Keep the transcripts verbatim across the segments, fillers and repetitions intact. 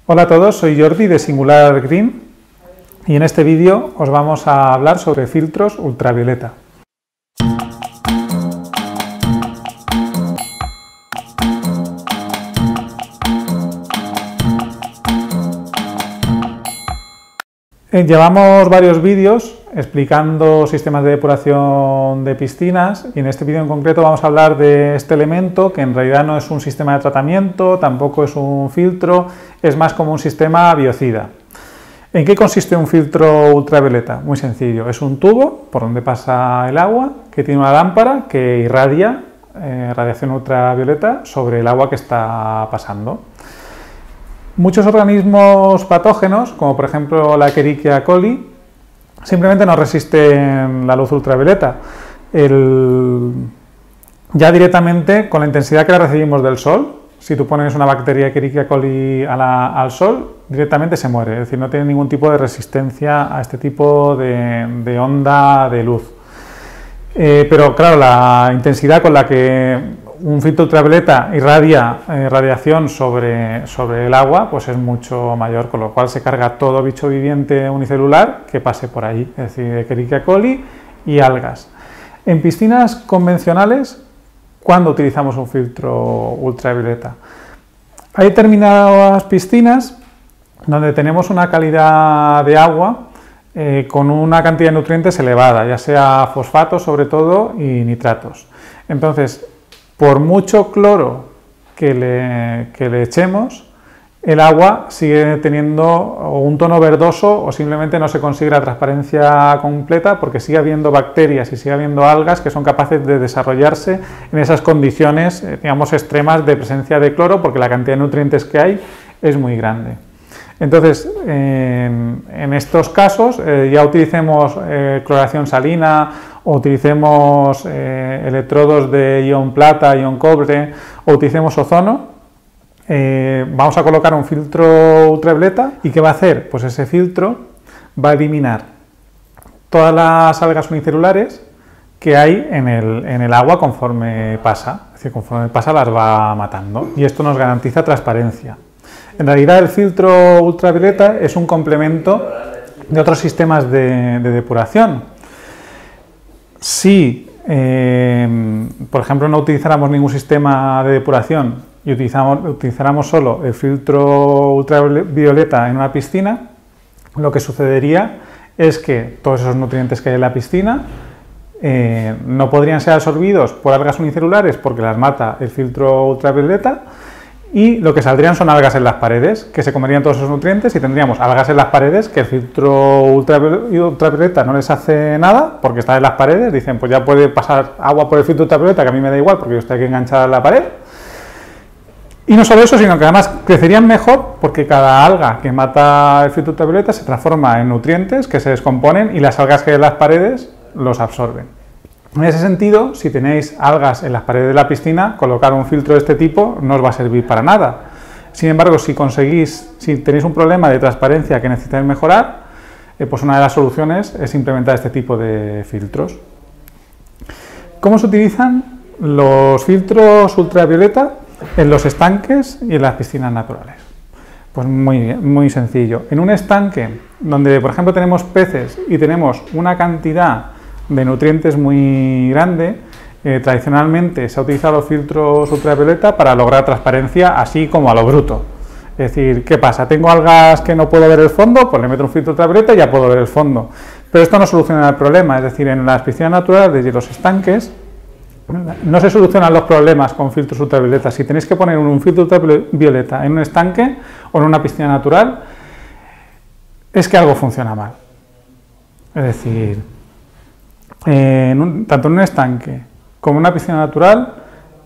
Hola a todos, soy Jordi de Singular Green y en este vídeo os vamos a hablar sobre filtros ultravioleta. Llevamos varios vídeos explicando sistemas de depuración de piscinas y en este vídeo en concreto vamos a hablar de este elemento que en realidad no es un sistema de tratamiento, tampoco es un filtro, es más como un sistema biocida. ¿En qué consiste un filtro ultravioleta? Muy sencillo, es un tubo por donde pasa el agua que tiene una lámpara que irradia eh, radiación ultravioleta sobre el agua que está pasando. Muchos organismos patógenos, como por ejemplo la Escherichia coli, simplemente no resisten la luz ultravioleta. El... Ya directamente, con la intensidad que la recibimos del sol, si tú pones una bacteria Escherichia coli a la, al sol, directamente se muere, es decir, no tiene ningún tipo de resistencia a este tipo de, de onda de luz. Eh, pero claro, la intensidad con la que un filtro ultravioleta irradia eh, radiación sobre, sobre el agua, pues es mucho mayor, con lo cual se carga todo bicho viviente unicelular que pase por ahí, es decir, Escherichia coli y algas. En piscinas convencionales, ¿cuándo utilizamos un filtro ultravioleta? Hay determinadas piscinas donde tenemos una calidad de agua eh, con una cantidad de nutrientes elevada, ya sea fosfatos sobre todo y nitratos. Entonces, por mucho cloro que le, que le echemos, el agua sigue teniendo un tono verdoso o simplemente no se consigue la transparencia completa porque sigue habiendo bacterias y sigue habiendo algas que son capaces de desarrollarse en esas condiciones, digamos, extremas de presencia de cloro porque la cantidad de nutrientes que hay es muy grande. Entonces, en, en estos casos, eh, ya utilicemos eh, cloración salina o utilicemos eh, electrodos de ion plata, ion cobre o utilicemos ozono, eh, vamos a colocar un filtro ultravioleta y ¿qué va a hacer? Pues ese filtro va a eliminar todas las algas unicelulares que hay en el, en el agua conforme pasa, es decir, conforme pasa las va matando y esto nos garantiza transparencia. En realidad el filtro ultravioleta es un complemento de otros sistemas de, de depuración. Si, eh, por ejemplo, no utilizáramos ningún sistema de depuración y utilizamos, utilizáramos solo el filtro ultravioleta en una piscina, lo que sucedería es que todos esos nutrientes que hay en la piscina eh, no podrían ser absorbidos por algas unicelulares porque las mata el filtro ultravioleta, y lo que saldrían son algas en las paredes, que se comerían todos esos nutrientes y tendríamos algas en las paredes que el filtro ultravioleta no les hace nada porque está en las paredes, dicen pues ya puede pasar agua por el filtro ultravioleta que a mí me da igual porque yo estoy aquí enganchada en la pared. Y no solo eso, sino que además crecerían mejor porque cada alga que mata el filtro ultravioleta se transforma en nutrientes que se descomponen y las algas que hay en las paredes los absorben. En ese sentido, si tenéis algas en las paredes de la piscina, colocar un filtro de este tipo no os va a servir para nada. Sin embargo, si conseguís, si tenéis un problema de transparencia que necesitáis mejorar, eh, pues una de las soluciones es implementar este tipo de filtros. ¿Cómo se utilizan los filtros ultravioleta en los estanques y en las piscinas naturales? Pues muy, muy sencillo. En un estanque donde, por ejemplo, tenemos peces y tenemos una cantidad de nutrientes muy grande, eh, tradicionalmente se ha utilizado filtros ultravioleta para lograr transparencia así como a lo bruto. Es decir, ¿qué pasa? ¿Tengo algas que no puedo ver el fondo? Pues le meto un filtro ultravioleta y ya puedo ver el fondo. Pero esto no soluciona el problema, es decir, en las piscinas naturales y los estanques no se solucionan los problemas con filtros ultravioleta. Si tenéis que poner un filtro ultravioleta en un estanque o en una piscina natural, es que algo funciona mal. Es decir, En un, tanto en un estanque como en una piscina natural,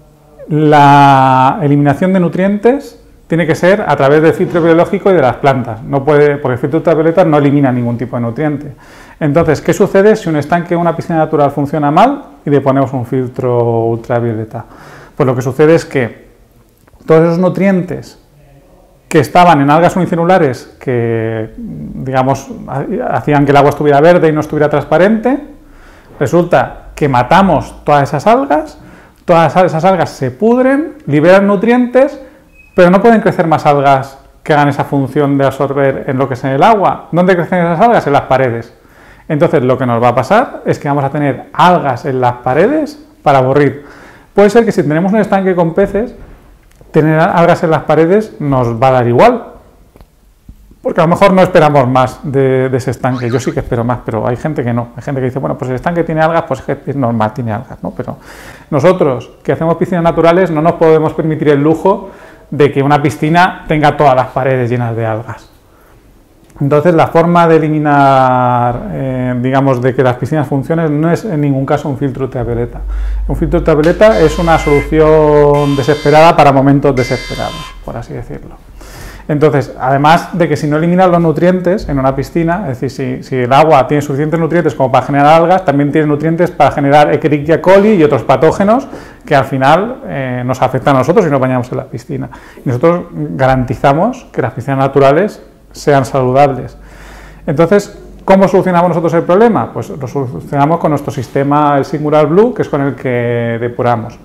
la eliminación de nutrientes tiene que ser a través del filtro biológico y de las plantas, no puede, porque el filtro ultravioleta no elimina ningún tipo de nutriente. Entonces, ¿qué sucede si un estanque o una piscina natural funciona mal y le ponemos un filtro ultravioleta? Pues lo que sucede es que todos esos nutrientes que estaban en algas unicelulares que, digamos, hacían que el agua estuviera verde y no estuviera transparente, resulta que matamos todas esas algas, todas esas algas se pudren, liberan nutrientes, pero no pueden crecer más algas que hagan esa función de absorber en lo que es en el agua. ¿Dónde crecen esas algas? En las paredes. Entonces lo que nos va a pasar es que vamos a tener algas en las paredes para aburrir. Puede ser que si tenemos un estanque con peces, tener algas en las paredes nos va a dar igual, porque a lo mejor no esperamos más de, de ese estanque. Yo sí que espero más, pero hay gente que no. Hay gente que dice, bueno, pues el estanque tiene algas, pues es normal, tiene algas, ¿no? Pero nosotros, que hacemos piscinas naturales, no nos podemos permitir el lujo de que una piscina tenga todas las paredes llenas de algas. Entonces, la forma de eliminar, eh, digamos, de que las piscinas funcionen no es en ningún caso un filtro ultravioleta. Un filtro ultravioleta es una solución desesperada para momentos desesperados, por así decirlo. Entonces, además de que si no eliminas los nutrientes en una piscina, es decir, si, si el agua tiene suficientes nutrientes como para generar algas, también tiene nutrientes para generar Escherichia coli y otros patógenos que al final eh, nos afectan a nosotros si nos bañamos en la piscina. Y nosotros garantizamos que las piscinas naturales sean saludables. Entonces, ¿cómo solucionamos nosotros el problema? Pues lo solucionamos con nuestro sistema, el Singular Blue, que es con el que depuramos.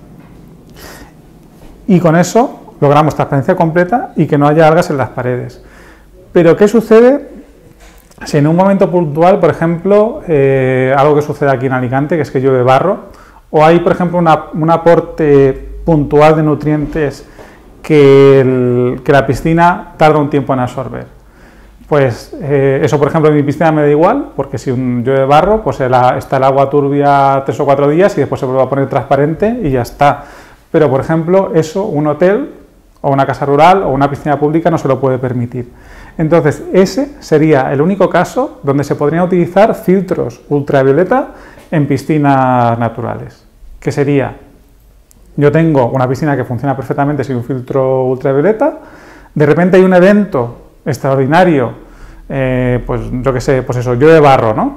Y con eso logramos transparencia completa y que no haya algas en las paredes. Pero ¿qué sucede si en un momento puntual, por ejemplo, eh, algo que sucede aquí en Alicante, que es que llueve barro, o hay, por ejemplo, una, un aporte puntual de nutrientes que, el, que la piscina tarda un tiempo en absorber? Pues eh, eso, por ejemplo, en mi piscina me da igual, porque si un, llueve barro, pues el, está el agua turbia tres o cuatro días y después se vuelve a poner transparente y ya está. Pero, por ejemplo, eso un hotel o una casa rural o una piscina pública no se lo puede permitir. Entonces, ese sería el único caso donde se podrían utilizar filtros ultravioleta en piscinas naturales. Que sería, yo tengo una piscina que funciona perfectamente sin un filtro ultravioleta, de repente hay un evento extraordinario, eh, pues yo qué sé, pues eso, llueve barro, ¿no?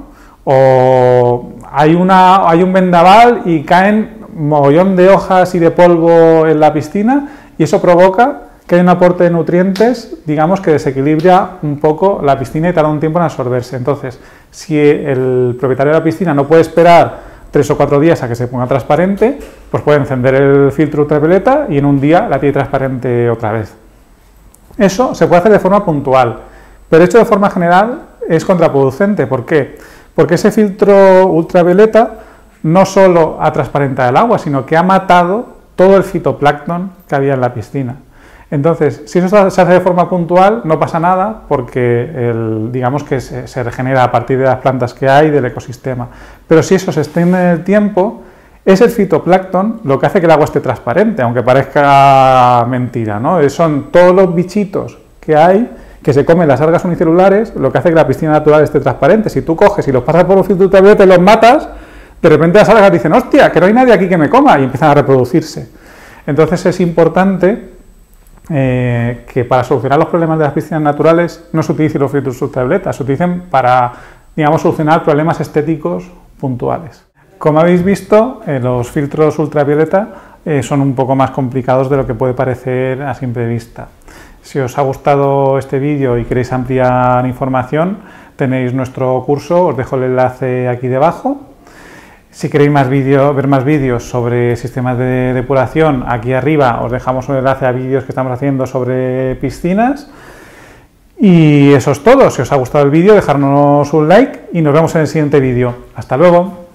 O hay, una, hay un vendaval y caen mogollón de hojas y de polvo en la piscina, y eso provoca que haya un aporte de nutrientes, digamos, que desequilibra un poco la piscina y tarda un tiempo en absorberse. Entonces, si el propietario de la piscina no puede esperar tres o cuatro días a que se ponga transparente, pues puede encender el filtro ultravioleta y en un día la tiene transparente otra vez. Eso se puede hacer de forma puntual, pero hecho de forma general es contraproducente. ¿Por qué? Porque ese filtro ultravioleta no solo ha transparentado el agua, sino que ha matado todo el fitoplancton que había en la piscina. Entonces, si eso se hace de forma puntual, no pasa nada, porque el, digamos que se, se regenera a partir de las plantas que hay, del ecosistema. Pero si eso se extiende en el tiempo, es el fitoplancton lo que hace que el agua esté transparente, aunque parezca mentira, ¿no? Son todos los bichitos que hay, que se comen las algas unicelulares, lo que hace que la piscina natural esté transparente. Si tú coges y los pasas por un filtro ultravioleta y los matas, de repente las algas dicen, hostia, que no hay nadie aquí que me coma, y empiezan a reproducirse. Entonces es importante eh, que para solucionar los problemas de las piscinas naturales no se utilicen los filtros ultravioleta, se utilicen para, digamos, solucionar problemas estéticos puntuales. Como habéis visto, eh, los filtros ultravioleta eh, son un poco más complicados de lo que puede parecer a simple vista. Si os ha gustado este vídeo y queréis ampliar información, tenéis nuestro curso, os dejo el enlace aquí debajo. Si queréis más vídeo, ver más vídeos sobre sistemas de depuración, aquí arriba os dejamos un enlace a vídeos que estamos haciendo sobre piscinas. Y eso es todo. Si os ha gustado el vídeo, dejadnos un like y nos vemos en el siguiente vídeo. ¡Hasta luego!